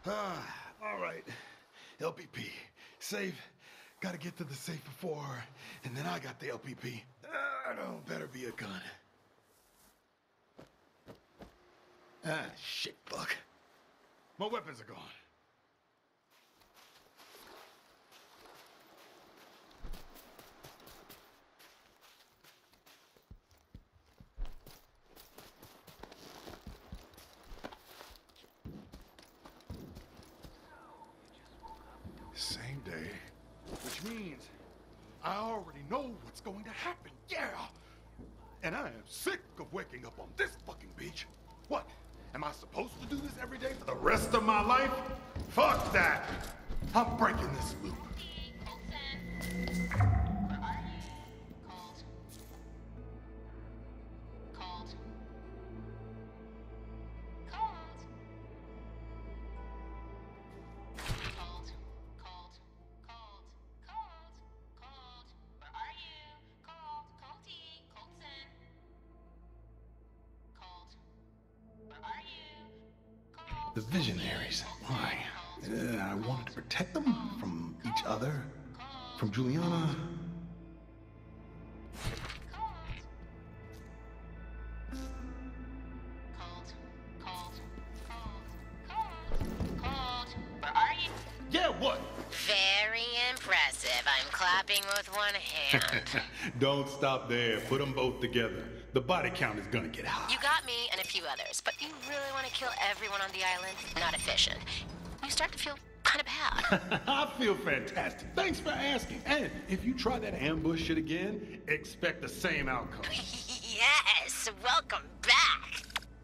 All right. LPP. Safe. Gotta get to the safe before her, and then I got the LPP. No, better be a gun. Shit, fuck. My weapons are gone. Same day, which means I already know what's going to happen, yeah! And I am sick of waking up on this fucking beach. What? Am I supposed to do this every day for the rest of my life? Fuck that! I'm breaking this loop. The Visionaries. Why? I wanted to protect them from each other, from Juliana. Yeah, what? Very impressive. I'm clapping with one hand. Don't stop there. Put them both together. The body count is gonna get high. You got me and a few others, but you really want to kill everyone on the island? Not efficient. You start to feel kind of bad. I feel fantastic. Thanks for asking. And if you try that ambush shit again, expect the same outcome. Yes, welcome back.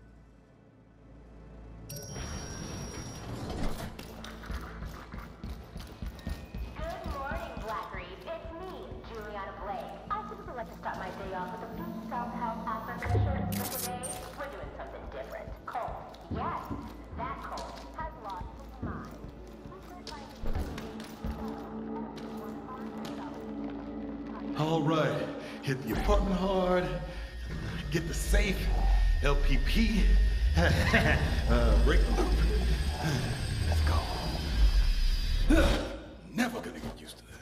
Good morning, Blackreef. It's me, Juliana Blake. I typically like to start my day off with a few self-help affirmations, but today we're doing something different. Cole, yes, that Cole has lost his mind. All right. Hit the apartment hard. Get the safe. LPP. Break the loop. Let's go. Never gonna get used to that.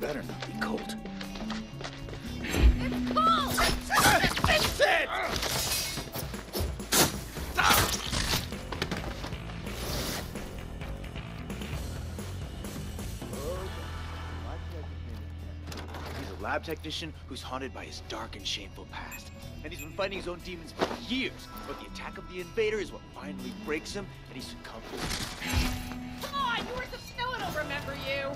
better not be cold. It's cold! Fix it! He's a lab technician who's haunted by his dark and shameful past. And he's been fighting his own demons for years. But the attack of the invader is what finally breaks him, and he succumbs. Come on, you were some snow, I don't remember you.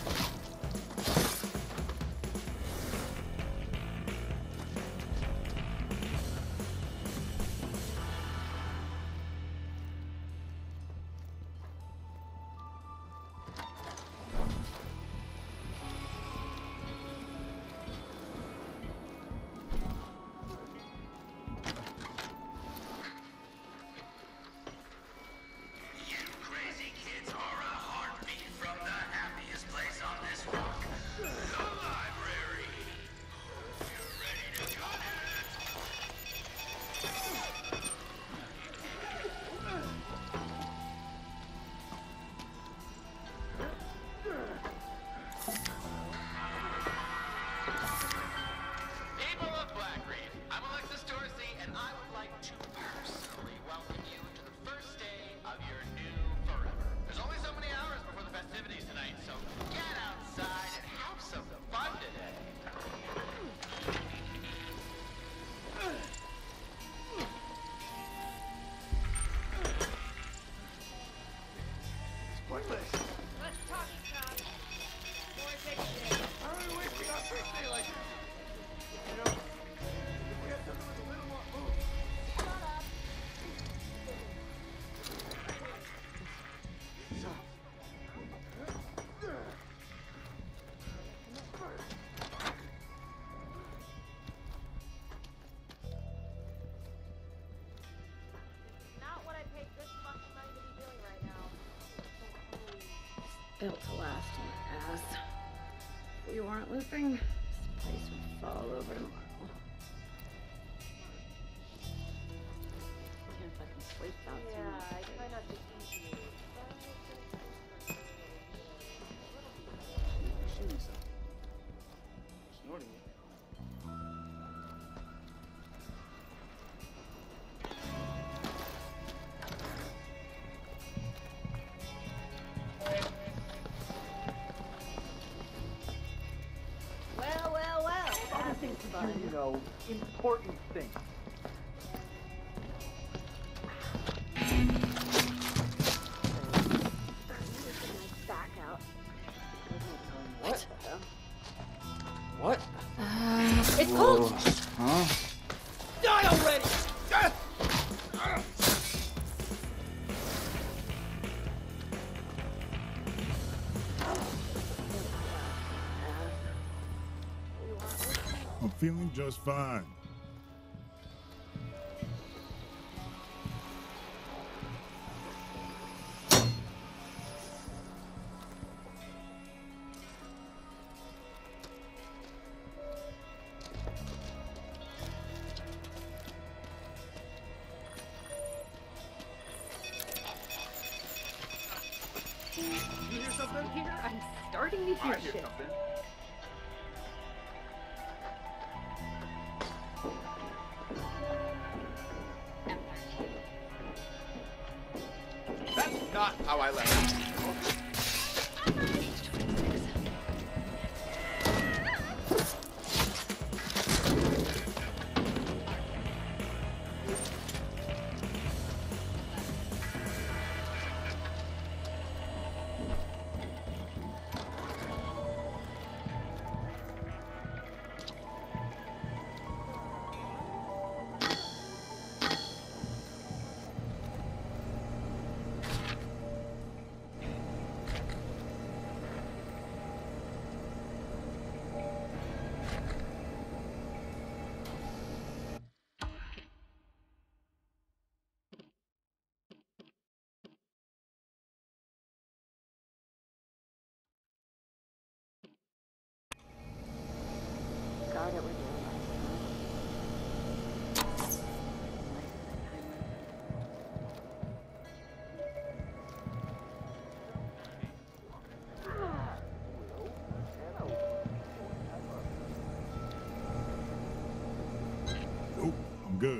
Built to last in my ass. If we weren't looping, this place would fall over tomorrow. If I can sleep out too much. I try not to eat you. Shooting something. Snorting it. You know, important things. Back out. What? What? It's cold! Huh? Die already! I'm feeling just fine. You hear something? Here, I'm starting to hear I hear shit. something. That's not how I left it. Good.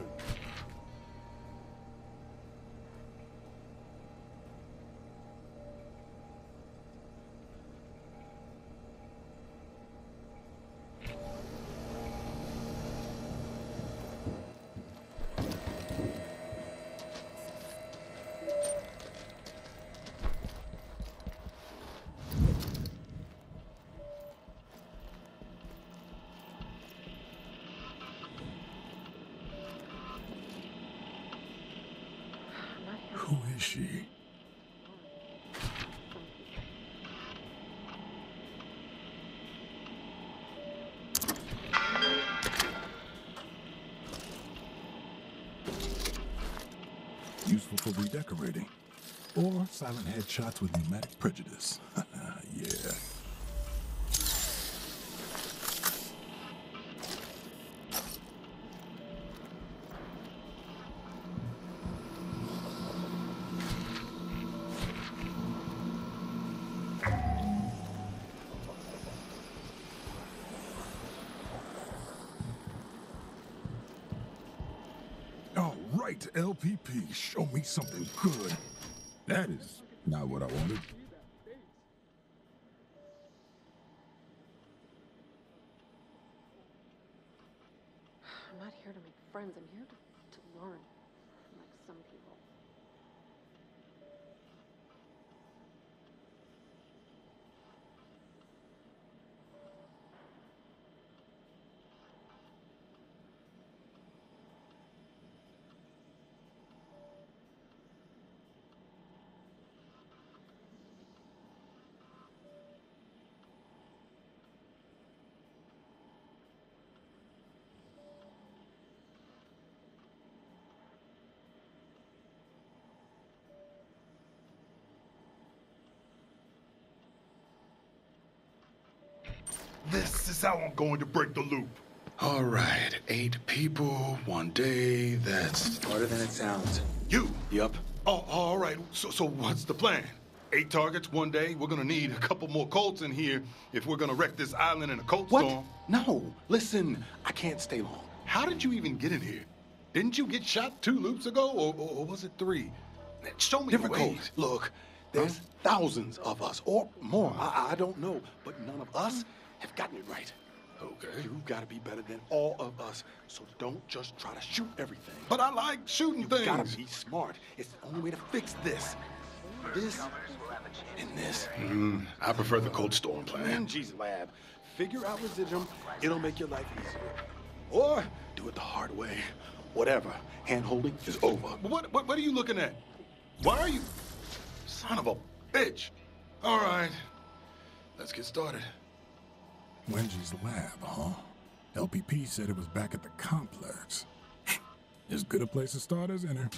Who is she? Useful for redecorating. Or silent headshots with pneumatic prejudice. Yeah. All right, LPP, show me something good. That is not what I wanted. I'm not here to make friends. I'm here to learn, like some people. This is how I'm going to break the loop. All right, 8 people, 1 day, that's... Harder than it sounds. You? Yup. Oh, all right, so what's the plan? 8 targets, 1 day. We're gonna need a couple more Colts in here if we're gonna wreck this island in a Colt storm. No, listen, I can't stay long. How did you even get in here? Didn't you get shot 2 loops ago, or was it 3? Show me Different the ways. Colts. Look, there's thousands of us, or more. I don't know, but none of us have gotten it right. Okay. You've got to be better than all of us, so don't just try to shoot everything. But I like shooting You things. gotta be smart. It's the only way to fix this. This and this. I prefer the Colt storm plan. Angie's lab. Figure out residuum. It'll make your life easier. Or do it the hard way. Whatever. Hand-holding is over. What are you looking at? Why are you... Son of a bitch. All right, let's get started. Wenji's lab, huh? LPP said it was back at the complex. As good a place to start as any.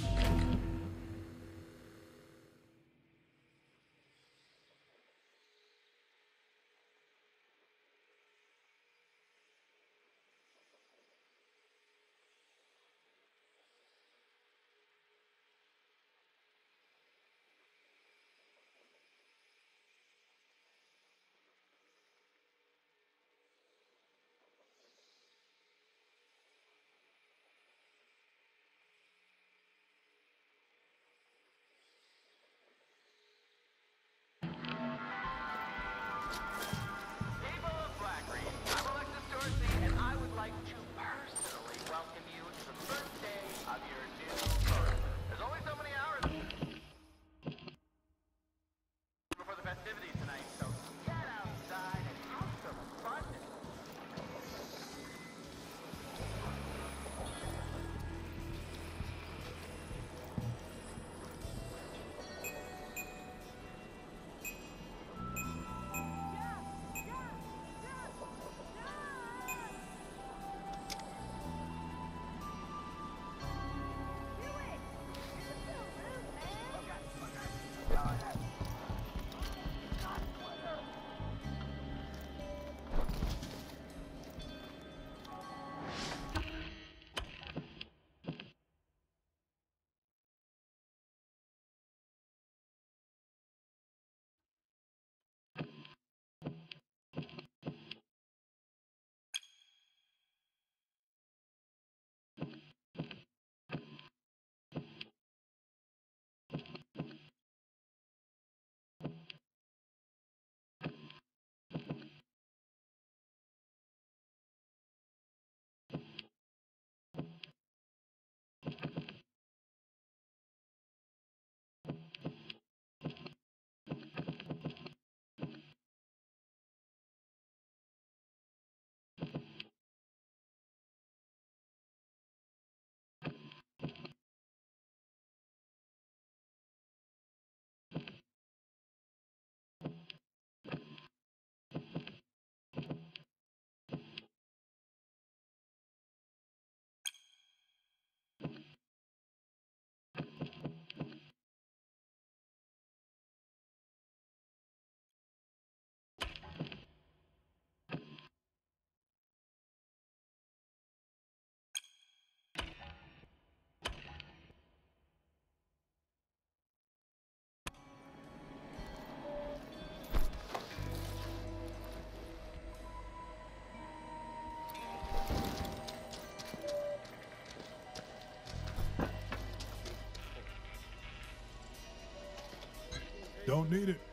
Don't need it.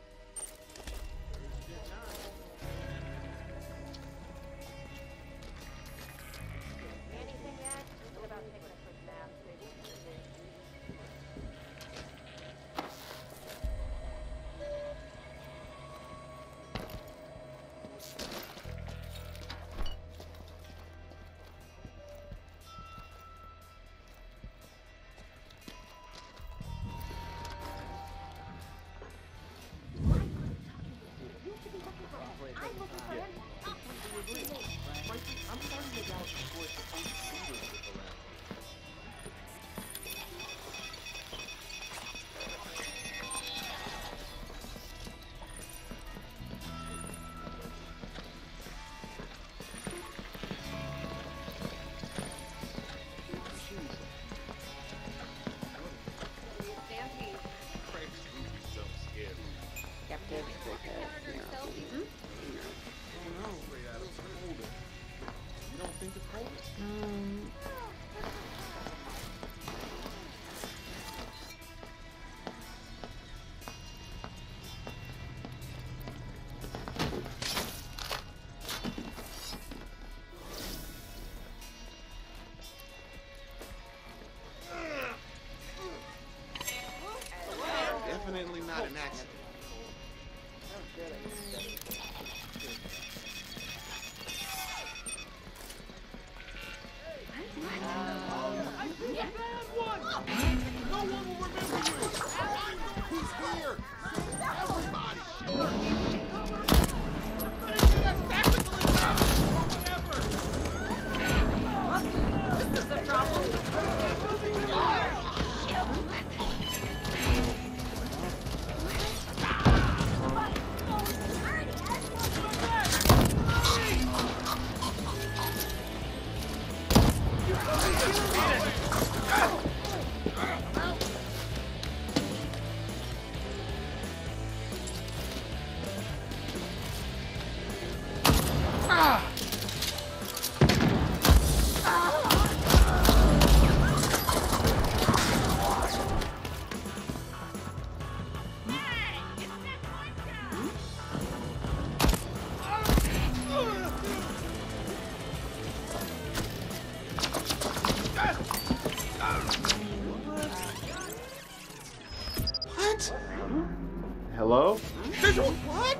Anything yet? What about taking a quick nap? Definitely not an accident. No one will remember you. He's here. Everybody. This is a problem. Hello? What?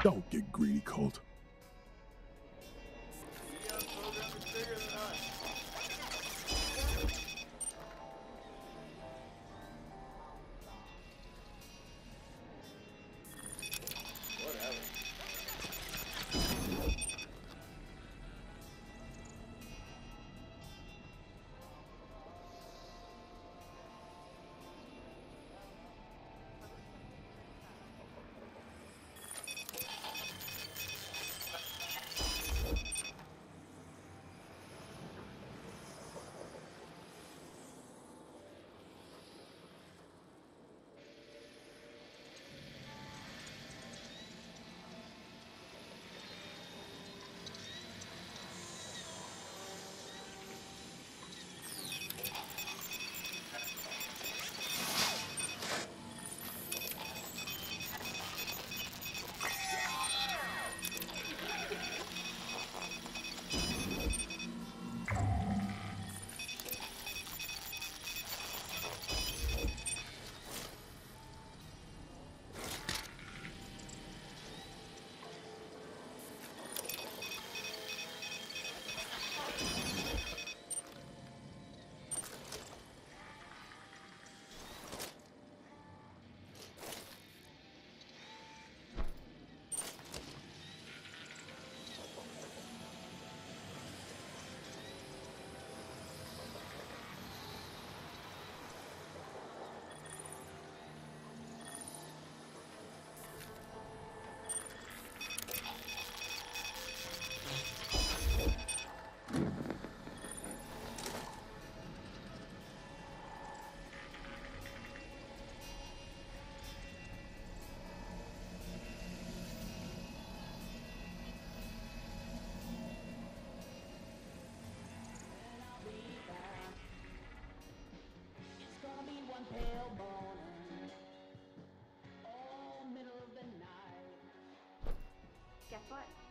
Don't get greedy, Colt. Guess what?